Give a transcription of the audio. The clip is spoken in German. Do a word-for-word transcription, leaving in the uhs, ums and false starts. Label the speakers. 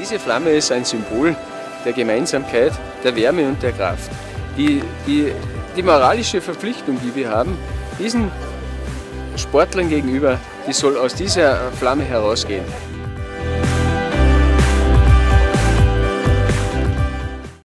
Speaker 1: Diese Flamme ist ein Symbol der Gemeinsamkeit, der Wärme und der Kraft. Die, die, die moralische Verpflichtung, die wir haben, diesen Sportlern gegenüber, die soll aus dieser Flamme herausgehen.